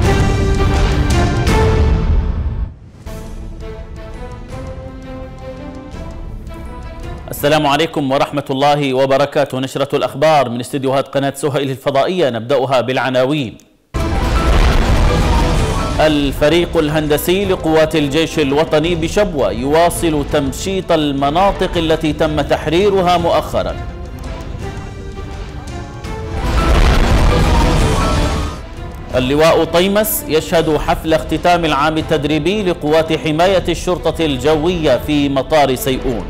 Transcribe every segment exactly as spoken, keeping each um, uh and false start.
السلام عليكم ورحمة الله وبركاته. نشرة الأخبار من استديوهات قناة سهيل الفضائية، نبدأها بالعناوين. الفريق الهندسي لقوات الجيش الوطني بشبوة يواصل تمشيط المناطق التي تم تحريرها مؤخرا. اللواء طيمس يشهد حفل اختتام العام التدريبي لقوات حماية الشرطة الجوية في مطار سيئون.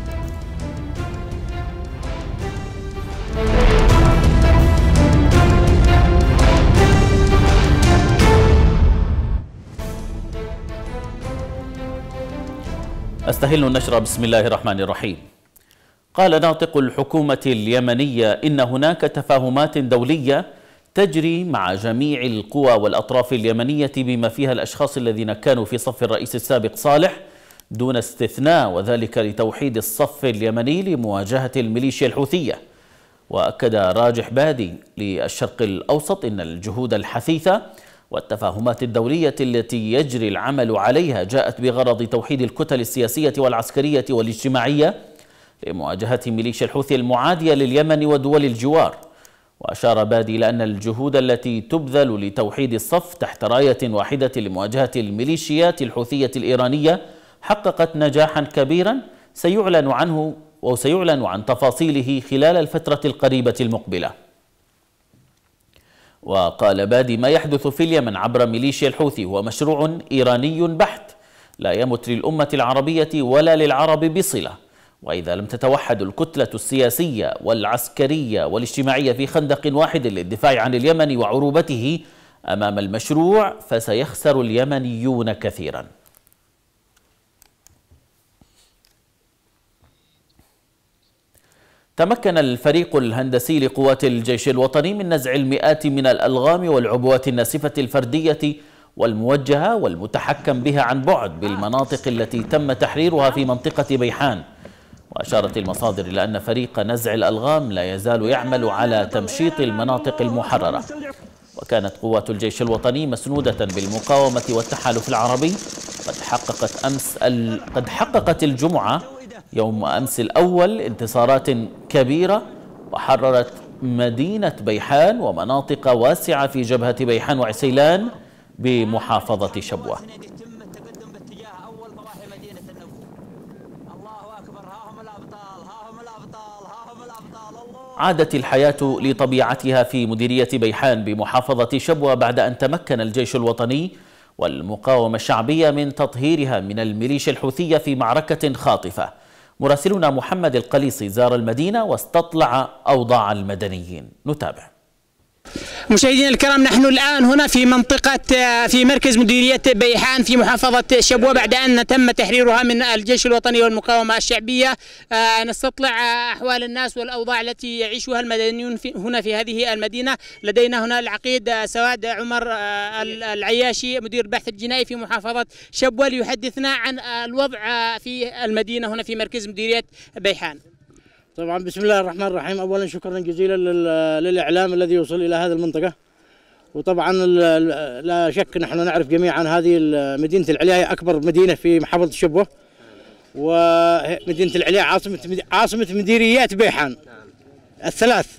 أستهل النشرة. بسم الله الرحمن الرحيم. قال ناطق الحكومة اليمنية إن هناك تفاهمات دولية تجري مع جميع القوى والأطراف اليمنية بما فيها الأشخاص الذين كانوا في صف الرئيس السابق صالح دون استثناء، وذلك لتوحيد الصف اليمني لمواجهة الميليشيا الحوثية. وأكد راجح بادي للشرق الأوسط إن الجهود الحثيثة والتفاهمات الدولية التي يجري العمل عليها جاءت بغرض توحيد الكتل السياسية والعسكرية والاجتماعية لمواجهة ميليشيا الحوثي المعادية لليمن ودول الجوار. وأشار بادي إلى أن الجهود التي تبذل لتوحيد الصف تحت راية واحدة لمواجهة الميليشيات الحوثية الإيرانية حققت نجاحا كبيرا سيعلن عنه وسيعلن عن تفاصيله خلال الفترة القريبة المقبلة. وقال بادي ما يحدث في اليمن عبر ميليشيا الحوثي هو مشروع إيراني بحت لا يمت للأمة العربية ولا للعرب بصلة، وإذا لم تتوحد الكتلة السياسية والعسكرية والاجتماعية في خندق واحد للدفاع عن اليمن وعروبته أمام المشروع فسيخسر اليمنيون كثيرا. تمكن الفريق الهندسي لقوات الجيش الوطني من نزع المئات من الألغام والعبوات الناسفة الفردية والموجهة والمتحكم بها عن بعد بالمناطق التي تم تحريرها في منطقة بيحان. وأشارت المصادر إلى أن فريق نزع الألغام لا يزال يعمل على تمشيط المناطق المحررة. وكانت قوات الجيش الوطني مسنودة بالمقاومة والتحالف العربي قد حققت أمس ال... قد حققت الجمعة يوم أمس الأول انتصارات كبيرة وحررت مدينة بيحان ومناطق واسعة في جبهة بيحان وعسيلان بمحافظة شبوة. عادت الحياة لطبيعتها في مديرية بيحان بمحافظة شبوة بعد أن تمكن الجيش الوطني والمقاومة الشعبية من تطهيرها من الميليشيا الحوثية في معركة خاطفة. مراسلنا محمد القليصي زار المدينة واستطلع أوضاع المدنيين، نتابع. مشاهدينا الكرام، نحن الآن هنا في منطقة في مركز مديرية بيحان في محافظة شبوة بعد أن تم تحريرها من الجيش الوطني والمقاومة الشعبية. نستطلع أحوال الناس والأوضاع التي يعيشها المدنيون هنا في هذه المدينة. لدينا هنا العقيد سواد عمر العياشي مدير البحث الجنائي في محافظة شبوة ليحدثنا عن الوضع في المدينة هنا في مركز مديرية بيحان. طبعا بسم الله الرحمن الرحيم. اولا شكرا جزيلا للاعلام الذي يوصل الى هذه المنطقه. وطبعا لا شك نحن نعرف جميعا هذه مدينه العليا اكبر مدينه في محافظه شبوه، ومدينه العليا عاصمه عاصمه مديريات بيحان الثلاث.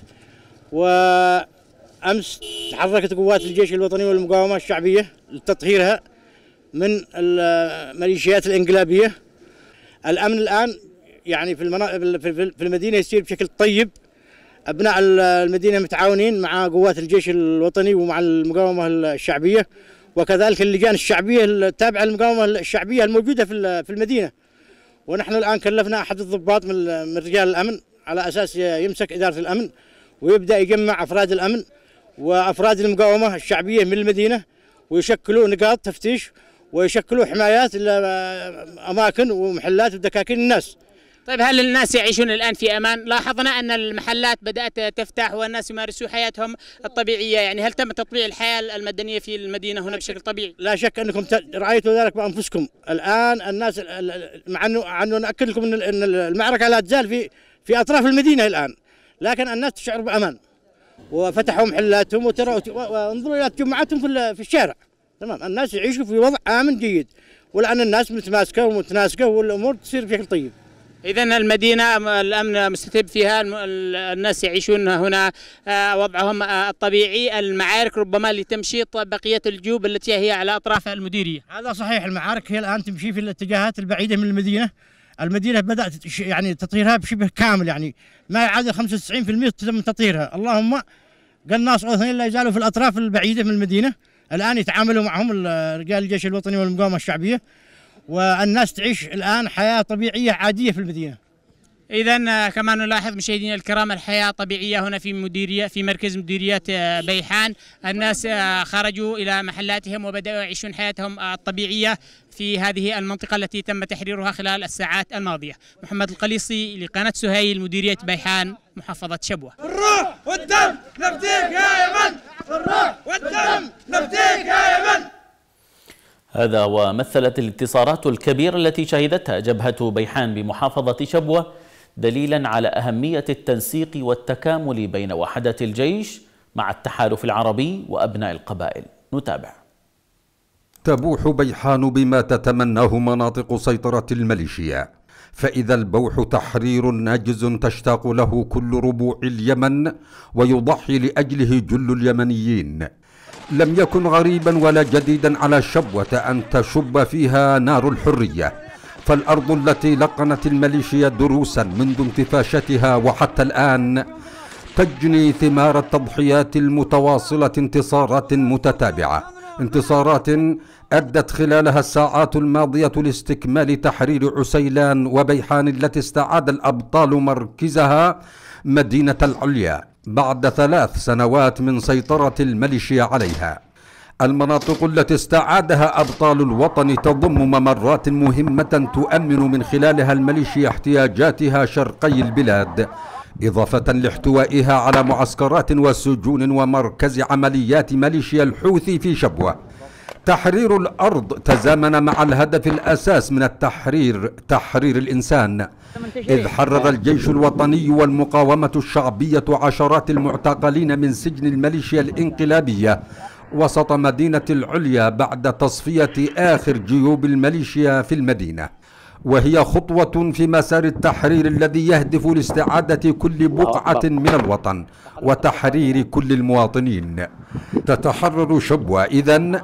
وامس تحركت قوات الجيش الوطني والمقاومه الشعبيه لتطهيرها من الميليشيات الانقلابيه. الامن الان يعني في في المدينه يسير بشكل طيب. ابناء المدينه متعاونين مع قوات الجيش الوطني ومع المقاومه الشعبيه، وكذلك اللجان الشعبيه التابعه للمقاومه الشعبيه الموجوده في في المدينه. ونحن الان كلفنا احد الضباط من رجال الامن على اساس يمسك اداره الامن ويبدا يجمع افراد الامن وافراد المقاومه الشعبيه من المدينه، ويشكلوا نقاط تفتيش ويشكلوا حمايات اماكن ومحلات ودكاكين الناس. طيب، هل الناس يعيشون الآن في أمان؟ لاحظنا أن المحلات بدأت تفتح والناس يمارسوا حياتهم الطبيعية، يعني هل تم تطبيع الحياة المدنية في المدينة هنا بشكل طبيعي؟ لا شك أنكم رأيتوا ذلك بأنفسكم. الآن الناس مع أنه أنه نأكد لكم أن المعركة لا تزال في في أطراف المدينة الآن، لكن الناس تشعر بأمان. وفتحوا محلاتهم وترى وانظروا الى تجمعاتهم في في الشارع. تمام، الناس يعيشوا في وضع امن جيد، والان الناس متماسكه ومتناسقه والامور تصير بشكل طيب. إذا المدينة الأمن مستتب فيها، الناس يعيشون هنا وضعهم الطبيعي، المعارك ربما لتمشيط بقية الجيوب التي هي على أطراف المديرية. هذا صحيح، المعارك هي الآن تمشي في الاتجاهات البعيدة من المدينة. المدينة بدأت يعني تطهيرها بشبه كامل، يعني ما يعادل خمسة وتسعين بالمئة تم تطهيرها. اللهم قناص أو اثنين لا يزالوا في الأطراف البعيدة من المدينة، الآن يتعاملوا معهم رجال الجيش الوطني والمقاومة الشعبية، والناس تعيش الآن حياة طبيعية عادية في المدينة. إذا كما نلاحظ مشاهدينا الكرام الحياة طبيعية هنا في مديرية في مركز مديرية بيحان، الناس خرجوا إلى محلاتهم وبدأوا يعيشون حياتهم الطبيعية في هذه المنطقة التي تم تحريرها خلال الساعات الماضية. محمد القليصي لقناة سهيل، مديرية بيحان، محافظة شبوة. بالروح والدم نفديك يا يمن، بالروح والدم نفديك يا يمن. هذا ومثلت الانتصارات الكبيرة التي شهدتها جبهة بيحان بمحافظة شبوة دليلا على أهمية التنسيق والتكامل بين وحدات الجيش مع التحالف العربي وأبناء القبائل. نتابع. تبوح بيحان بما تتمناه مناطق سيطرة الميليشيا، فإذا البوح تحرير ناجز تشتاق له كل ربوع اليمن ويضحي لأجله جل اليمنيين. لم يكن غريبا ولا جديدا على شبوة أن تشب فيها نار الحرية، فالأرض التي لقنت الميليشيا دروسا منذ انتفاشتها وحتى الآن تجني ثمار التضحيات المتواصلة، انتصارات متتابعة، انتصارات أدت خلالها الساعات الماضية لاستكمال تحرير عسيلان وبيحان التي استعاد الأبطال مركزها مدينة العليا بعد ثلاث سنوات من سيطرة الميليشيا عليها. المناطق التي استعادها أبطال الوطن تضم ممرات مهمة تؤمن من خلالها الميليشيا احتياجاتها شرقي البلاد، إضافة لاحتوائها على معسكرات وسجون ومركز عمليات ميليشيا الحوثي في شبوة. تحرير الأرض تزامن مع الهدف الأساس من التحرير، تحرير الإنسان، إذ حرر الجيش الوطني والمقاومة الشعبية عشرات المعتقلين من سجن الميليشيا الانقلابية وسط مدينة العليا بعد تصفية آخر جيوب الميليشيا في المدينة، وهي خطوة في مسار التحرير الذي يهدف لاستعادة كل بقعة من الوطن وتحرير كل المواطنين. تتحرر شبوة إذن،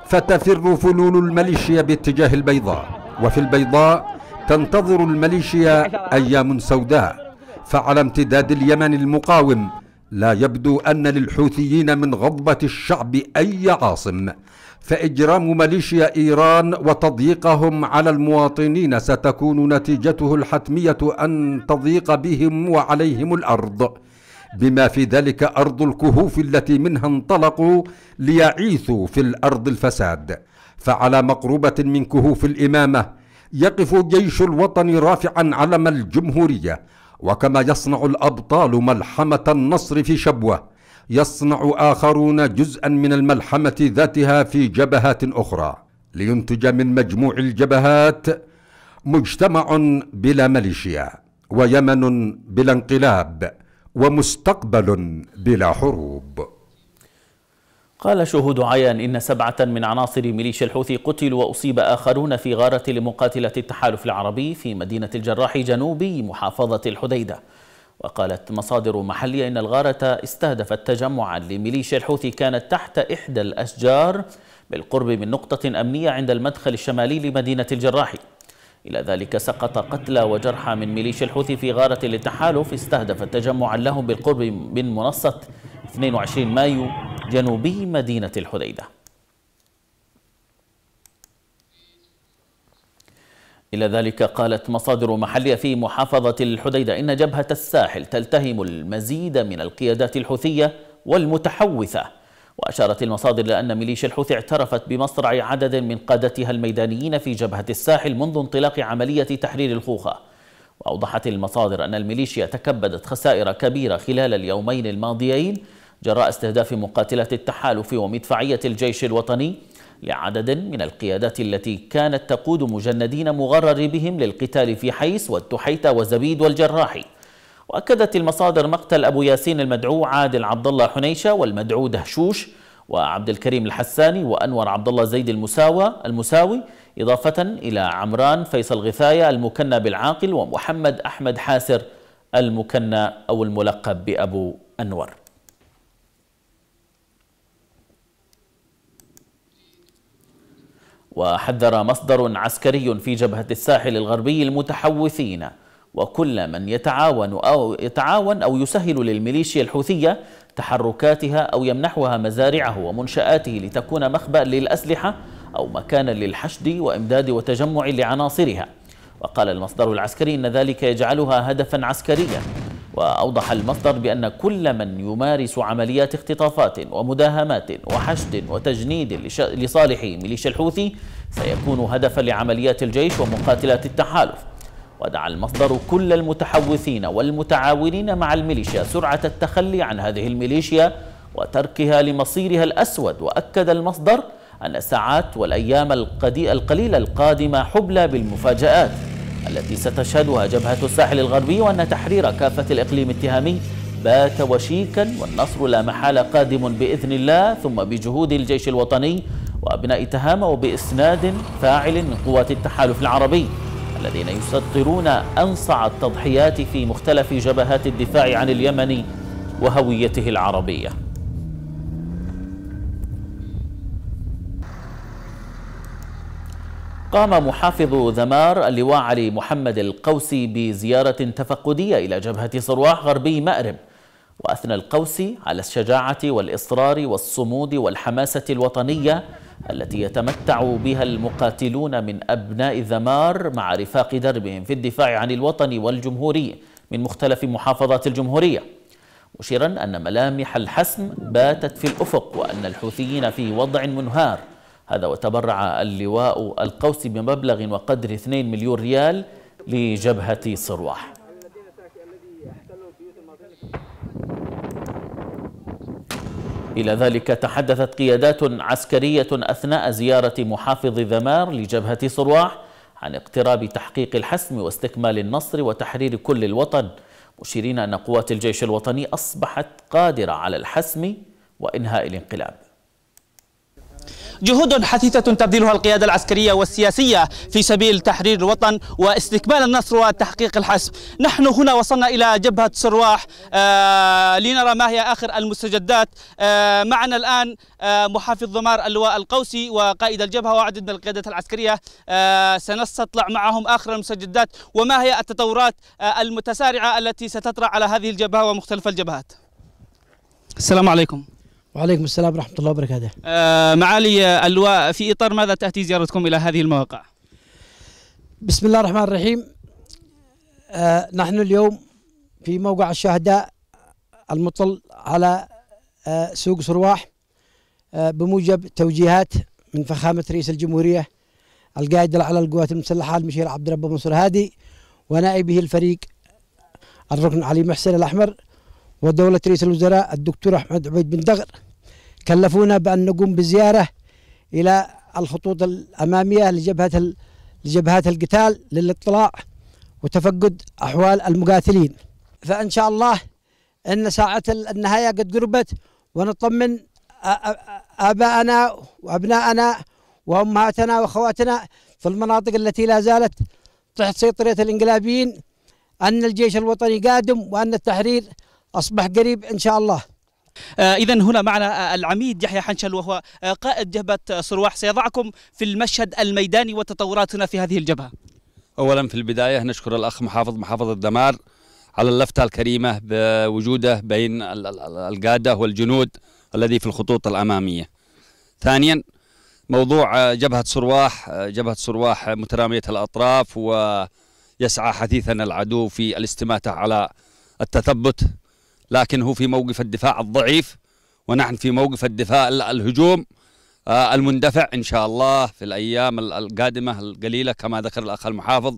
فتفر فلول الميليشيا باتجاه البيضاء، وفي البيضاء تنتظر الميليشيا أيام سوداء، فعلى امتداد اليمن المقاوم لا يبدو أن للحوثيين من غضبة الشعب أي عاصم، فإجرام ميليشيا إيران وتضييقهم على المواطنين ستكون نتيجته الحتمية أن تضيق بهم وعليهم الأرض، بما في ذلك أرض الكهوف التي منها انطلقوا ليعيثوا في الأرض الفساد. فعلى مقربة من كهوف الإمامة يقف جيش الوطن رافعا علم الجمهورية، وكما يصنع الأبطال ملحمة النصر في شبوة يصنع آخرون جزءا من الملحمة ذاتها في جبهات أخرى، لينتج من مجموع الجبهات مجتمع بلا ميليشيا، ويمن بلا انقلاب، ومستقبل بلا حروب. قال شهود عيان إن سبعة من عناصر ميليشيا الحوثي قتلوا وأصيب آخرون في غارة لمقاتلة التحالف العربي في مدينة الجراح جنوبي محافظة الحديدة. وقالت مصادر محلية إن الغارة استهدفت تجمعا لميليشيا الحوثي كانت تحت إحدى الأشجار بالقرب من نقطة أمنية عند المدخل الشمالي لمدينة الجراح. إلى ذلك سقط قتلى وجرحى من ميليشيا الحوثي في غارة للتحالف استهدفت تجمعا لهم بالقرب من منصة اثنين وعشرين مايو جنوبي مدينة الحديدة. إلى ذلك قالت مصادر محلية في محافظة الحديدة إن جبهة الساحل تلتهم المزيد من القيادات الحوثية والمتحوثة. وأشارت المصادر لأن ميليشيا الحوثي اعترفت بمصرع عدد من قادتها الميدانيين في جبهة الساحل منذ انطلاق عملية تحرير الخوخة. وأوضحت المصادر أن الميليشيا تكبدت خسائر كبيرة خلال اليومين الماضيين جراء استهداف مقاتلات التحالف ومدفعية الجيش الوطني لعدد من القيادات التي كانت تقود مجندين مغرر بهم للقتال في حيس والتحيتة وزبيد والجراحي. وأكدت المصادر مقتل أبو ياسين المدعو عادل عبد الله حنيشة والمدعو دهشوش وعبد الكريم الحساني وأنور عبد الله زيد المساوى المساوي، إضافة إلى عمران فيصل غثاية المكنى بالعاقل ومحمد أحمد حاسر المكنى أو الملقب بأبو أنور. وحذر مصدر عسكري في جبهة الساحل الغربي المتحوثين وكل من يتعاون أو يتعاون أو يسهل للميليشيا الحوثية تحركاتها أو يمنحها مزارعه ومنشآته لتكون مخبأ للأسلحة أو مكانا للحشد وإمداد وتجمع لعناصرها. وقال المصدر العسكري إن ذلك يجعلها هدفا عسكريا. وأوضح المصدر بأن كل من يمارس عمليات اختطافات ومداهمات وحشد وتجنيد لصالح ميليشيا الحوثي سيكون هدفا لعمليات الجيش ومقاتلات التحالف. ودعا المصدر كل المتحوثين والمتعاونين مع الميليشيا سرعة التخلي عن هذه الميليشيا وتركها لمصيرها الأسود. وأكد المصدر أن الساعات والأيام القليلة القادمة حبلى بالمفاجآت التي ستشهدها جبهة الساحل الغربي، وأن تحرير كافة الإقليم التهامي بات وشيكا والنصر لا محالة قادم بإذن الله، ثم بجهود الجيش الوطني وأبناء تهامة وبإسناد فاعل من قوات التحالف العربي الذين يسطرون أنصع التضحيات في مختلف جبهات الدفاع عن اليمن وهويته العربية. قام محافظ ذمار اللواء علي محمد القوسي بزيارة تفقدية إلى جبهة صرواح غربي مأرب، وأثنى القوسي على الشجاعة والإصرار والصمود والحماسة الوطنية التي يتمتع بها المقاتلون من أبناء ذمار مع رفاق دربهم في الدفاع عن الوطن والجمهورية من مختلف محافظات الجمهورية، مشيرا أن ملامح الحسم باتت في الأفق وأن الحوثيين في وضع منهار. هذا وتبرع اللواء القوسي بمبلغ وقدر اثنين مليون ريال لجبهة صرواح. إلى ذلك تحدثت قيادات عسكرية أثناء زيارة محافظ ذمار لجبهة صرواح عن اقتراب تحقيق الحسم واستكمال النصر وتحرير كل الوطن، مشيرين أن قوات الجيش الوطني أصبحت قادرة على الحسم وإنهاء الانقلاب. جهود حثيثة تبذلها القيادة العسكرية والسياسية في سبيل تحرير الوطن واستكمال النصر وتحقيق الحسم. نحن هنا وصلنا إلى جبهة صرواح آه لنرى ما هي آخر المستجدات. آه معنا الآن آه محافظ ذمار اللواء القوسي وقائد الجبهة وعدد من القيادات العسكرية. آه سنستطلع معهم آخر المستجدات وما هي التطورات آه المتسارعة التي ستطرأ على هذه الجبهة ومختلف الجبهات. السلام عليكم. وعليكم السلام ورحمة الله وبركاته. آه معالي اللواء، في إطار ماذا تأتي زيارتكم إلى هذه المواقع؟ بسم الله الرحمن الرحيم. آه نحن اليوم في موقع الشهداء المطل على آه سوق صرواح آه بموجب توجيهات من فخامة رئيس الجمهورية القائد على القوات المسلحة المشير عبد الرب منصور هادي ونائبه الفريق الركن علي محسن الأحمر ودولة رئيس الوزراء الدكتور أحمد عبيد بن دغر كلفونا بأن نقوم بزيارة إلى الخطوط الأمامية لجبهة لجبهات القتال للاطلاع وتفقد أحوال المقاتلين. فإن شاء الله أن ساعة النهاية قد قربت ونطمن آباءنا وأبناءنا وأمهاتنا وأخواتنا في المناطق التي لا زالت تحت سيطرة الإنقلابيين أن الجيش الوطني قادم وأن التحرير أصبح قريب إن شاء الله. آه إذن هنا معنا العميد يحيى حنشل وهو آه قائد جبهة صرواح، سيضعكم في المشهد الميداني والتطورات هنا في هذه الجبهة. أولا في البداية نشكر الأخ محافظ محافظة ذمار على اللفتة الكريمة بوجوده بين القادة والجنود الذي في الخطوط الأمامية. ثانيا موضوع جبهة صرواح، جبهة صرواح مترامية الأطراف ويسعى حثيثا العدو في الاستماتة على التثبت، لكن هو في موقف الدفاع الضعيف ونحن في موقف الدفاع الهجوم المندفع إن شاء الله في الأيام القادمة القليلة. كما ذكر الأخ المحافظ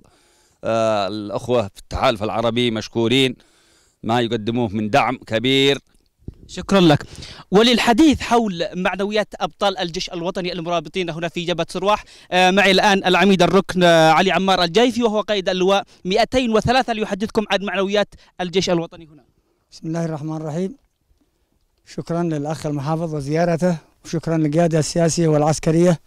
الأخوة في التحالف العربي مشكورين ما يقدموه من دعم كبير شكرا لك. وللحديث حول معنويات أبطال الجيش الوطني المرابطين هنا في جبهة سرواح معي الآن العميد الركن علي عمار الجايفي وهو قائد اللواء مئتين وثلاثة ليحدثكم عن معنويات الجيش الوطني هنا. بسم الله الرحمن الرحيم. شكرا للأخ المحافظ وزيارته، وشكرا للقيادة السياسية والعسكرية.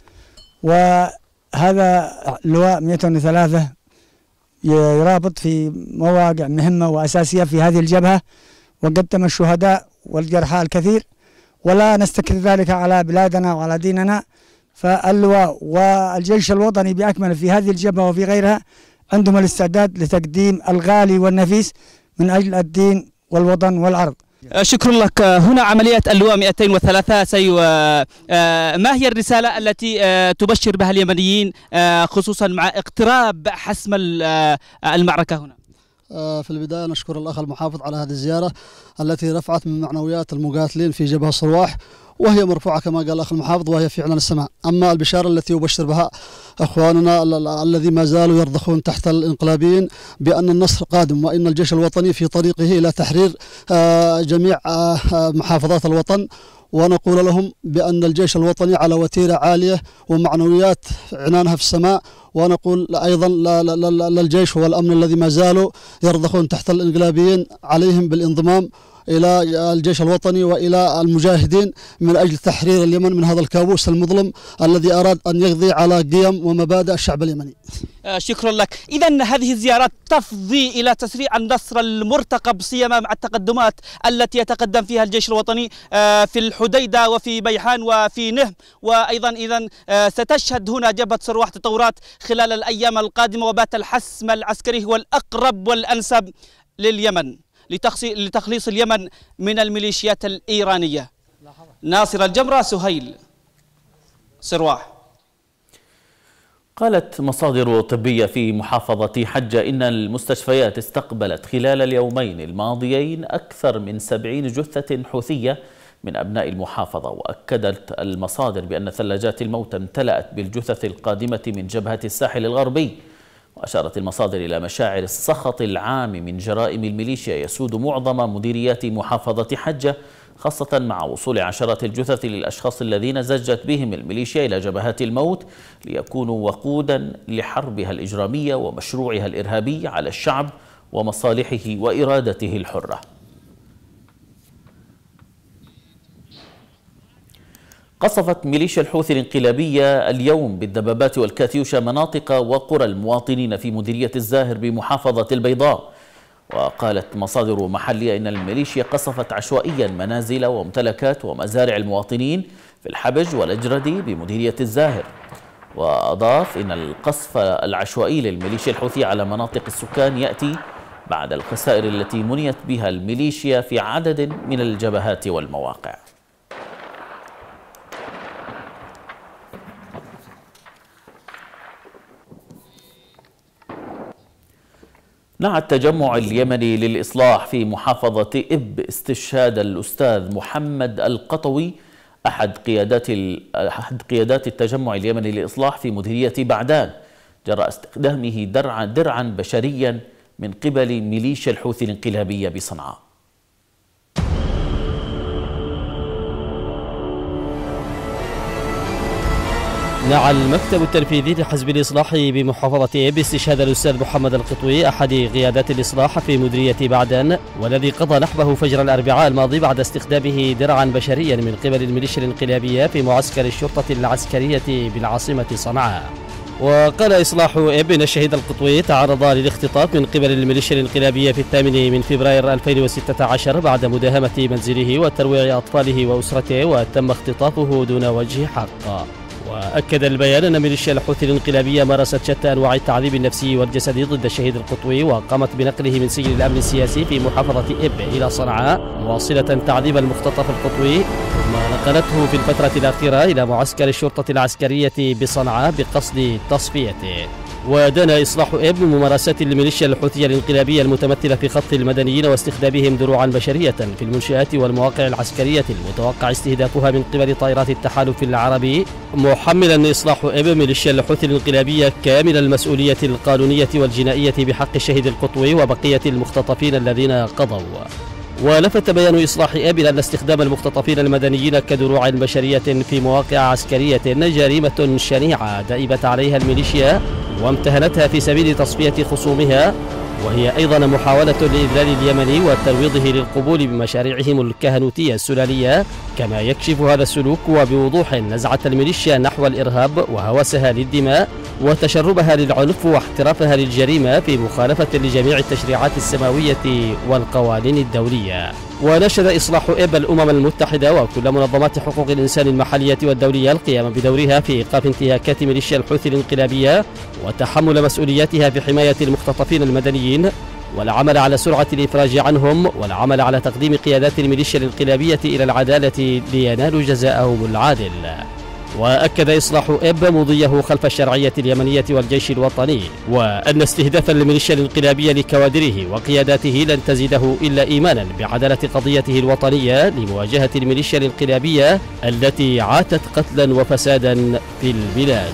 وهذا اللواء مئتين وثلاثة يرابط في مواقع مهمة وأساسية في هذه الجبهة، وقدم الشهداء والجرحى الكثير، ولا نستكثر ذلك على بلادنا وعلى ديننا. فاللواء والجيش الوطني بأكمله في هذه الجبهة وفي غيرها عندهم الاستعداد لتقديم الغالي والنفيس من أجل الدين والوطن والعرض. شكرا لك. هنا عملية اللواء مئتين وثلاثة سي ما هي الرسالة التي تبشر بها اليمنيين خصوصا مع اقتراب حسم المعركة هنا؟ في البداية نشكر الأخ المحافظ على هذه الزيارة التي رفعت من معنويات المقاتلين في جبهة سرواح، وهي مرفوعة كما قال الأخ المحافظ، وهي في إعلان السماء. أما البشارة التي يبشر بها أخواننا الذي ما زالوا يرضخون تحت الإنقلابيين بأن النصر قادم، وإن الجيش الوطني في طريقه إلى تحرير جميع محافظات الوطن، ونقول لهم بأن الجيش الوطني على وتيرة عالية ومعنويات عنانها في السماء. ونقول أيضا للجيش والأمن الذي ما زالوا يرضخون تحت الإنقلابيين عليهم بالانضمام إلى الجيش الوطني وإلى المجاهدين من أجل تحرير اليمن من هذا الكابوس المظلم الذي أراد أن يقضي على قيم ومبادئ الشعب اليمني. شكرا لك. إذن هذه الزيارات تفضي إلى تسريع النصر المرتقب، سيما مع التقدمات التي يتقدم فيها الجيش الوطني في الحديدة وفي بيحان وفي نهم، وأيضا إذن ستشهد هنا جبهة سرواح تطورات خلال الأيام القادمة، وبات الحسم العسكري هو الأقرب والأنسب لليمن لتخليص اليمن من الميليشيات الإيرانية. ناصر الجمرة، سهيل، سرواح. قالت مصادر طبية في محافظة حجة إن المستشفيات استقبلت خلال اليومين الماضيين أكثر من سبعين جثة حوثية من أبناء المحافظة. وأكدت المصادر بأن ثلاجات الموتى امتلأت بالجثث القادمة من جبهة الساحل الغربي. وأشارت المصادر إلى مشاعر السخط العام من جرائم الميليشيا يسود معظم مديريات محافظة حجة، خاصة مع وصول عشرات الجثث للأشخاص الذين زجت بهم الميليشيا إلى جبهات الموت ليكونوا وقودا لحربها الإجرامية ومشروعها الإرهابي على الشعب ومصالحه وإرادته الحرة. قصفت ميليشيا الحوثي الانقلابية اليوم بالدبابات والكاتيوشا مناطق وقرى المواطنين في مديرية الزاهر بمحافظة البيضاء. وقالت مصادر محلية إن الميليشيا قصفت عشوائيا منازل وممتلكات ومزارع المواطنين في الحبج والأجردي بمديرية الزاهر. وأضاف إن القصف العشوائي للميليشيا الحوثي على مناطق السكان يأتي بعد الخسائر التي منيت بها الميليشيا في عدد من الجبهات والمواقع. نعى التجمع اليمني للإصلاح في محافظة إب استشهاد الأستاذ محمد القطوي أحد قيادات أحد قيادات التجمع اليمني للإصلاح في مديرية بعدان، جراء استخدامه درعا درعا بشريا من قبل ميليشيا الحوثي الانقلابية بصنعاء. نعى المكتب التنفيذي لحزب الإصلاح بمحافظة إب استشهاد الأستاذ محمد القطوي أحد قيادات الإصلاح في مديرية بعدان، والذي قضى نحبه فجر الأربعاء الماضي بعد استخدامه درعا بشريا من قبل الميليشيا الانقلابية في معسكر الشرطة العسكرية بالعاصمة صنعاء. وقال إصلاح إب إن الشهيد القطوي تعرض للاختطاف من قبل الميليشيا الانقلابية في الثامن من فبراير ألفين وستة عشر بعد مداهمة منزله وترويع أطفاله وأسرته، وتم اختطافه دون وجه حق. وأكد البيان أن ميليشيا الحوثي الانقلابية مارست شتى أنواع التعذيب النفسي والجسدي ضد الشهيد القطوي، وقامت بنقله من سجن الأمن السياسي في محافظة إب إلى صنعاء مواصلة تعذيب المختطف القطوي، ثم نقلته في الفترة الأخيرة إلى معسكر الشرطة العسكرية بصنعاء بقصد تصفيته. ودان إصلاح إب ممارسات الميليشيا الحوثية الانقلابية المتمثلة في خطف المدنيين واستخدامهم دروعا بشرية في المنشآت والمواقع العسكرية المتوقع استهدافها من قبل طائرات التحالف العربي، محملا إصلاح إب ميليشيا الحوثي الانقلابية كامل المسؤولية القانونية والجنائية بحق الشهيد القطوي وبقية المختطفين الذين قضوا. ولفت بيان إصلاح إب إلى أن استخدام المختطفين المدنيين كدروع بشرية في مواقع عسكرية جريمة شنيعة دأبت عليها الميليشيا وامتهنتها في سبيل تصفية خصومها، وهي أيضا محاولة لإذلال اليمني وترويضه للقبول بمشاريعهم الكهنوتية السلالية. كما يكشف هذا السلوك وبوضوح نزعة الميليشيا نحو الإرهاب وهوسها للدماء وتشربها للعنف واحترافها للجريمة في مخالفة لجميع التشريعات السماوية والقوانين الدولية. ونشد إصلاح إب الأمم المتحدة وكل منظمات حقوق الإنسان المحلية والدولية القيام بدورها في إيقاف انتهاكات ميليشيا الحوثي الانقلابية وتحمل مسؤولياتها في حماية المختطفين المدنيين، والعمل على سرعة الإفراج عنهم، والعمل على تقديم قيادات الميليشيا الانقلابية إلى العدالة لينالوا جزاءهم العادل. وأكد إصلاح إب مضيه خلف الشرعية اليمنية والجيش الوطني، وأن استهداف الميليشيا الانقلابية لكوادره وقياداته لن تزيده إلا إيمانا بعدالة قضيته الوطنية لمواجهة الميليشيا الانقلابية التي عاتت قتلا وفسادا في البلاد.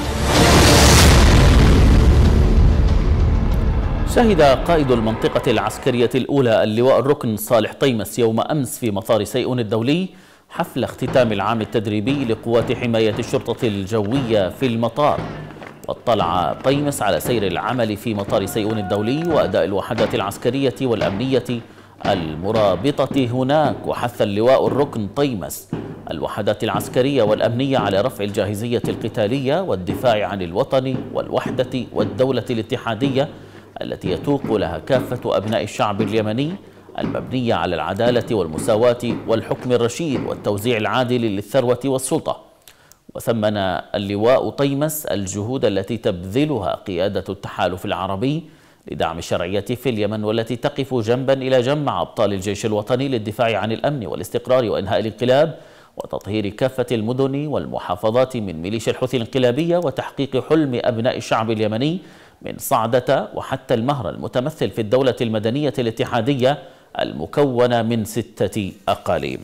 شهد قائد المنطقة العسكرية الأولى اللواء الركن صالح طيمس يوم أمس في مطار سيئون الدولي حفل اختتام العام التدريبي لقوات حماية الشرطة الجوية في المطار. واطلع طيمس على سير العمل في مطار سيئون الدولي وأداء الوحدات العسكرية والأمنية المرابطة هناك. وحث اللواء الركن طيمس الوحدات العسكرية والأمنية على رفع الجاهزية القتالية والدفاع عن الوطن والوحدة والدولة الاتحادية التي يتوق لها كافة أبناء الشعب اليمني، المبنية على العدالة والمساواة والحكم الرشيد والتوزيع العادل للثروة والسلطة. وثمن اللواء طيمس الجهود التي تبذلها قيادة التحالف العربي لدعم الشرعية في اليمن، والتي تقف جنبا إلى جنب مع أبطال الجيش الوطني للدفاع عن الأمن والاستقرار وإنهاء الانقلاب وتطهير كافة المدن والمحافظات من ميليشيا الحوثي الانقلابية، وتحقيق حلم أبناء الشعب اليمني من صعدة وحتى المهر المتمثل في الدولة المدنية الاتحادية المكونة من ستة أقاليم.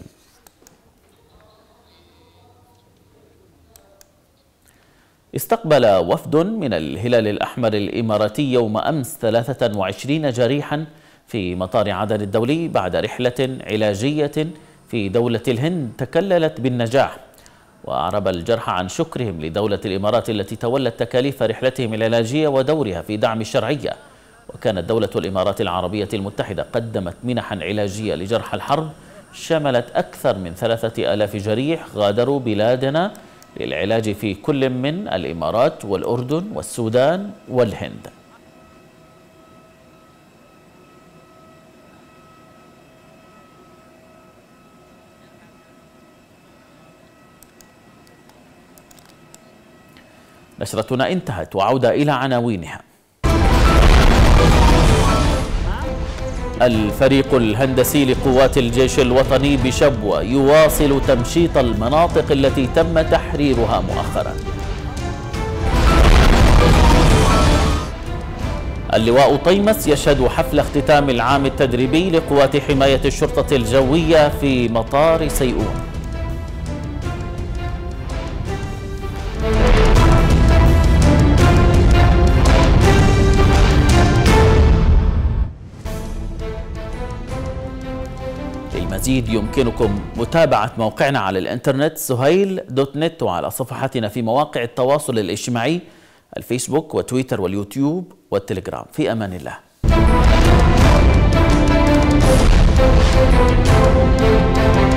استقبل وفد من الهلال الأحمر الإماراتي يوم أمس ثلاثة وعشرين جريحا في مطار عدن الدولي بعد رحلة علاجية في دولة الهند تكللت بالنجاح. وأعرب الجرحى عن شكرهم لدولة الإمارات التي تولت تكاليف رحلتهم العلاجية ودورها في دعم الشرعية. وكانت دولة الإمارات العربية المتحدة قدمت منحا علاجية لجرحى الحرب شملت أكثر من ثلاثة آلاف جريح غادروا بلادنا للعلاج في كل من الإمارات والأردن والسودان والهند. نشرتنا انتهت وعودة إلى عناوينها. الفريق الهندسي لقوات الجيش الوطني بشبوة يواصل تمشيط المناطق التي تم تحريرها مؤخرا. اللواء طيمس يشهد حفل اختتام العام التدريبي لقوات حماية الشرطة الجوية في مطار سيئون. للمزيد يمكنكم متابعة موقعنا على الانترنت سهيل دوت نت، وعلى صفحاتنا في مواقع التواصل الاجتماعي الفيسبوك وتويتر واليوتيوب والتليجرام. في أمان الله.